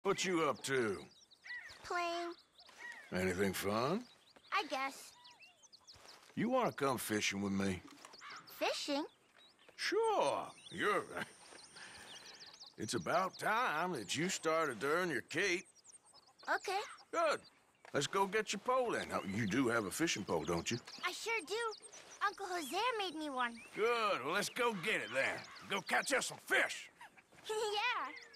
What you up to? Playing, Anything fun? I guess. You want to come fishing with me? Fishing? Sure. You're... It's about time that you started to earn your keep. Okay, Good. Let's go get your pole then. Now, you do have a fishing pole, don't you? I sure do. Uncle Jose made me one. Good. Well, let's go get it then. Go catch us some fish. Yeah.